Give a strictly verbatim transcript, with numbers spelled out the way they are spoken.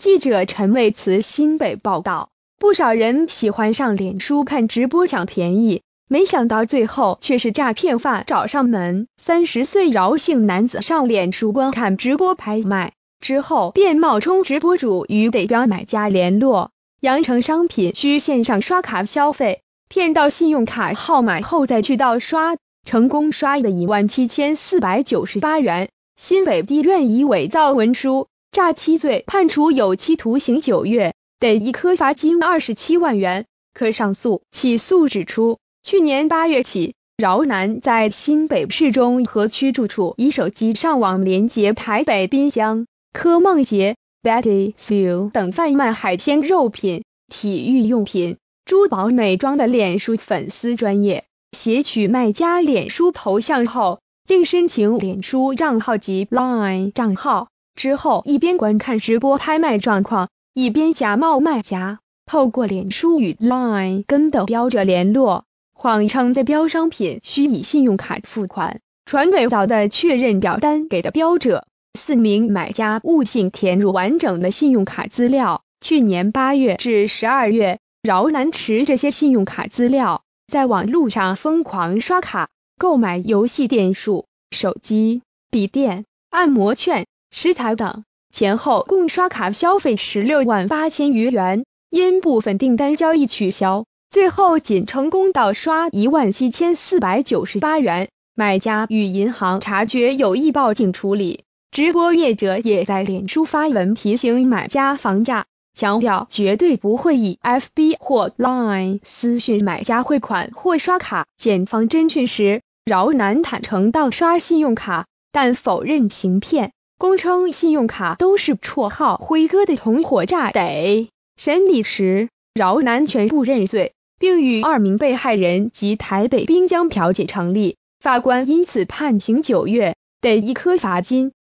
记者陈为慈新北报道，不少人喜欢上脸书看直播抢便宜，没想到最后却是诈骗犯找上门。三十岁饶姓男子上脸书观看直播拍卖之后，便冒充直播主与得标买家联络，扬称商品需线上刷卡消费，骗到信用卡号码后再去盗刷，成功刷了一万七千四百九十八元。新北地院以伪造文书、诈欺罪判处有期徒刑九月，得一科罚金二十七万元，可上诉。起诉指出，去年八月起，饶男在新北市中和区住处以手机上网连结台北滨江、柯梦杰、Betty Sue 等贩卖海鲜肉品、体育用品、珠宝美妆的脸书粉丝专页，撷取卖家脸书头像后，另申请脸书账号及 Line 账号，之后一边观看直播拍卖状况，一边假冒卖家，透过脸书与 Line 跟得标者联络，谎称得标商品需以信用卡付款，传伪造的确认表单给的标者。四名买家误信填入完整的信用卡资料。去年八月至十二月，饶男持这些信用卡资料，在网路上疯狂刷卡，购买游戏点数、手机、笔电、按摩券、食材等，前后共刷卡消费十六万八千余元，因部分订单交易取消，最后仅成功盗刷一万七千四百九十八元。买家与银行察觉有意报警处理。直播业者也在脸书发文提醒买家防诈，强调绝对不会以 F B 或 Line 私讯买家汇款或刷卡。检方侦讯时，饶男坦诚盗刷信用卡，但否认行骗，供称信用卡都是绰号辉哥的同伙诈得。审理时，饶男全部认罪，并与二名被害人及台北滨江调解成立，法官因此判刑九月，得一科罚金。